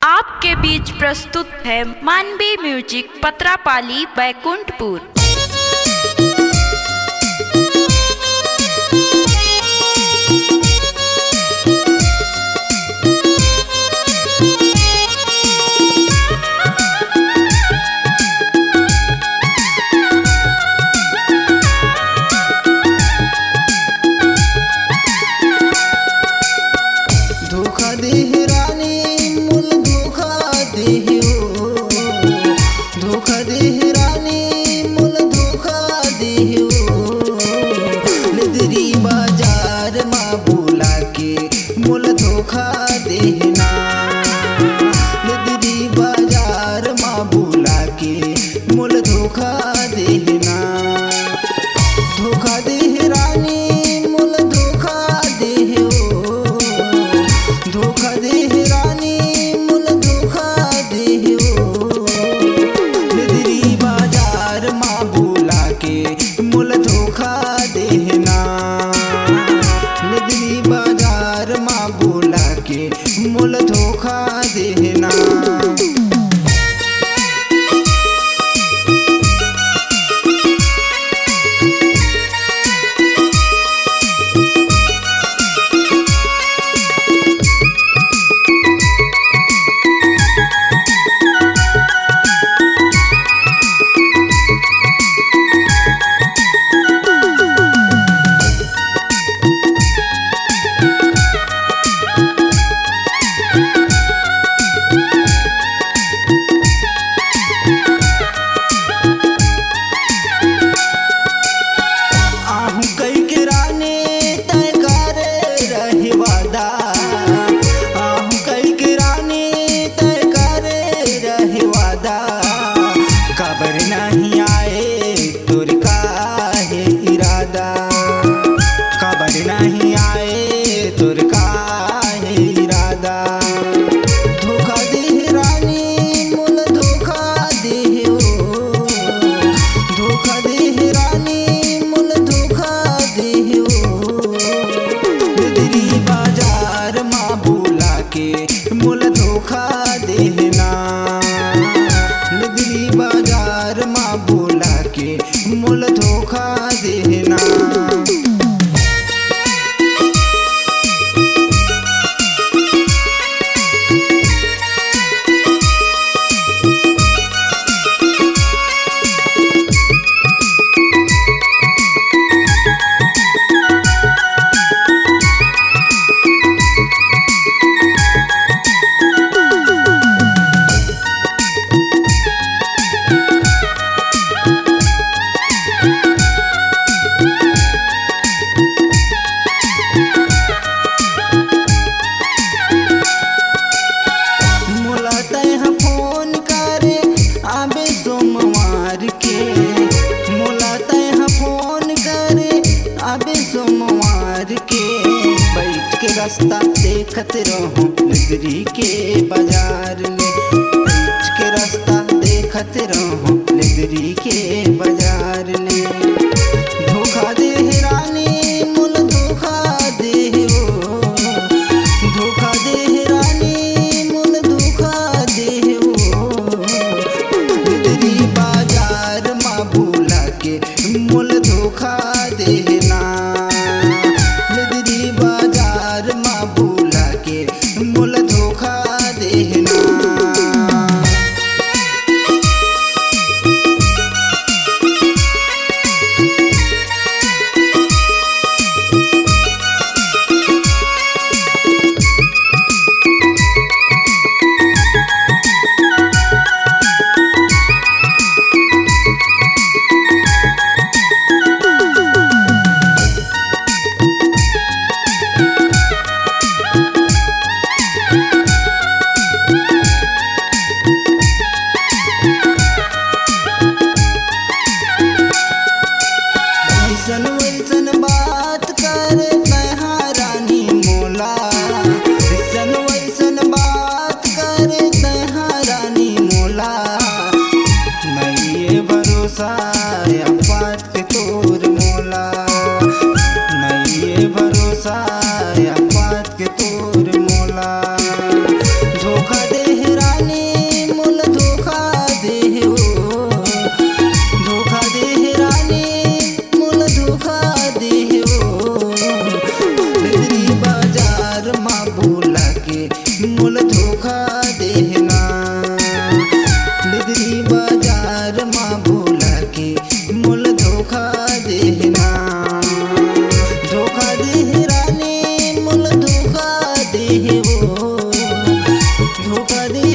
आपके बीच प्रस्तुत है मानवी म्यूजिक पत्रापाली बैकुंठपुर। धोखा दे रानी मुल धोखा दे हो, धोखा दे रानी मुल धोखा दे हो। नदरी बाजार माँ बुला के मुल धोखा देना, नदरी बाजार माँ बुला के मुल धोखा देना। धोखा दे रानी मुल धोखा दे हो, धोखा दे रानी मुल धोखा दे हो। नदरी बाजार माँ बुला के मुल धोखा देना, नदरी बाजार माँ बुला के मुल धोखा देना। खबर नहीं आए तोर काहे इरादा, खबर नहीं आए तोर काहे इरादा। धोखा दे रानी मुल धोखा दे हो, धोखा दे रानी मुल धोखा दे हो। नदरी बाजार माँ बुला के मुल धोखा देना, नदरी बाजार माँ बुला के मुल धोखा देना। सोमवार के बैठ के रास्ता देखत रहो नगरी के बाजार ले, बैठ के रास्ता देखत रहो नगरी के बाजार ले। धोखा दे रानी मुल धोखा दे हो, धोखा दे रानी मुल धोखा दे हो। नगरी बाजार माँ बुला के मुल धोखा देना, नदरी बाजार माँ बुला के मुल धोखा देना। धोखा देना। बिदरी बाजार माँ बोला के मोल धोखा देना। धोखा दे रानी मोल धोखा दे वो, धोखा दे